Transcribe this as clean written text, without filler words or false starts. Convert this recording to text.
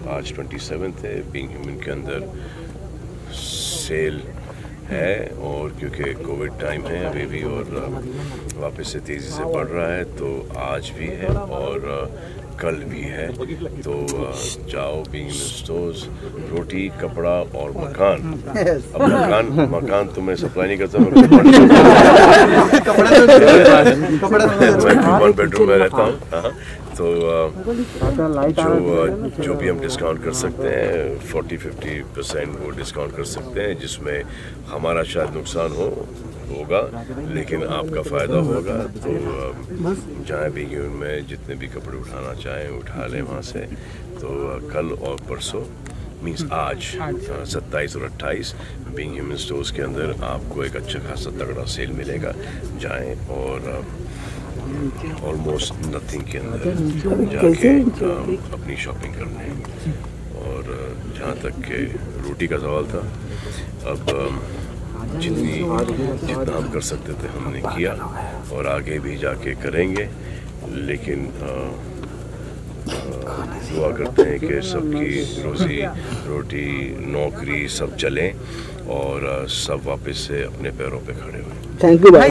आज 27 है। Being human के अंदर सेल है और क्योंकि कोविड टाइम है अभी भी और वापस से तेज़ी से बढ़ रहा है, तो आज भी है और कल भी है। तो जाओ बीइंग ह्यूमन स्टोर्स, रोटी, कपड़ा और मकान। अब मकान तो मैं सप्लाई नहीं करता, मैं 1 बेडरूम में रहता हूँ। तो जो भी हम डिस्काउंट कर सकते हैं 40-50% वो डिस्काउंट कर सकते हैं, जिसमें हमारा शायद नुकसान होगा लेकिन आपका फ़ायदा होगा। तो जहाँ भी में जितने भी कपड़े उठाना चाहें उठा लें वहाँ से। तो कल और परसों मीन्स आज 27 और 28 बीइंग ह्यूमन स्टोर्स के अंदर आपको एक अच्छा खासा तगड़ा सेल मिलेगा। जाएं और ऑलमोस्ट नथिंग के अंदर जाके अपनी शॉपिंग करने। और जहाँ तक के रोटी का सवाल था, अब जितना हम कर सकते थे हमने किया और आगे भी जाके करेंगे, लेकिन दुआ करते हैं कि सबकी रोज़ी रोटी नौकरी सब चलें और सब वापस से अपने पैरों पे खड़े हुए। थैंक यू भाई।